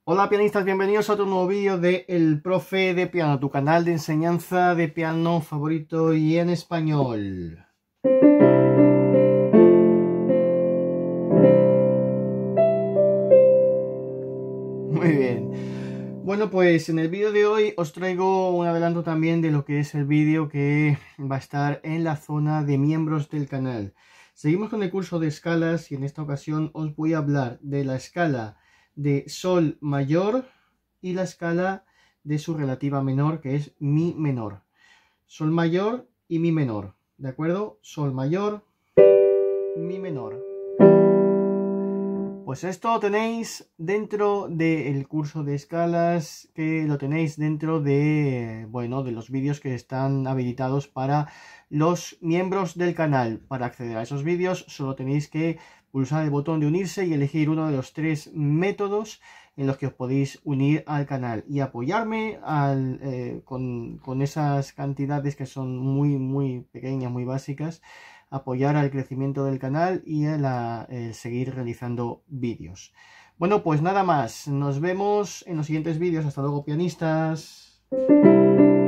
Hola pianistas, bienvenidos a otro nuevo vídeo de El Profe de Piano, tu canal de enseñanza de piano favorito y en español. Muy bien. Bueno, pues en el vídeo de hoy os traigo un adelanto también de lo que es el vídeo que va a estar en la zona de miembros del canal. Seguimos con el curso de escalas y en esta ocasión os voy a hablar de la escala de Sol mayor y la escala de su relativa menor, que es Mi menor. Sol mayor y Mi menor, ¿de acuerdo? Sol mayor, Mi menor. Pues esto lo tenéis dentro del curso de escalas, que lo tenéis dentro de, bueno, de los vídeos que están habilitados para los miembros del canal. Para acceder a esos vídeos solo tenéis que pulsar el botón de unirse y elegir uno de los tres métodos en los que os podéis unir al canal y apoyarme con esas cantidades que son muy pequeñas, muy básicas, apoyar al crecimiento del canal y el seguir realizando vídeos. Bueno, pues nada más, nos vemos en los siguientes vídeos. Hasta luego, pianistas.